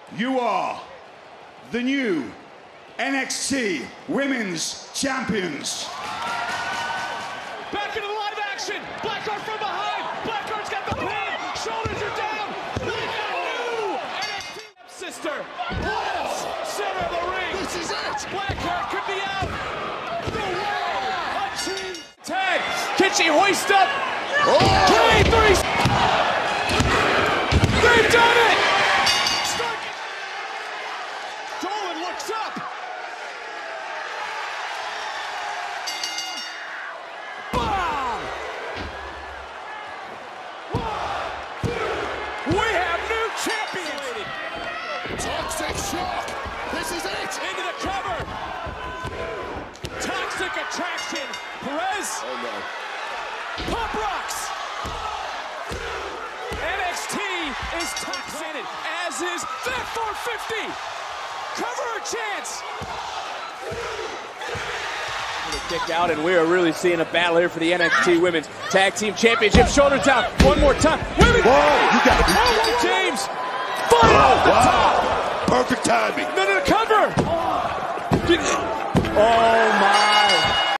You are the new NXT Women's Champions. Back into the live action. Blackheart from behind. Blackheart's got the pin. Shoulders are down. New NXT sister. Center of the ring. This is it. Blackheart could be out. The world achieved. Tag. Can she hoist up? Oh. 3-3. They've done it. Dolan looks up. Bomb! We have new champions. Toxic shock. This is it. Into the cover. Toxic attraction. Perez. Oh no. Pump rocks. NXT is toxic, as is that 450. Cover a chance. Kick out, and we are really seeing a battle here for the NXT Women's Tag Team Championship. Shoulders down, one more time. Women. Whoa, you gotta be James. Fire off the top. Perfect timing. No, cover. Oh my.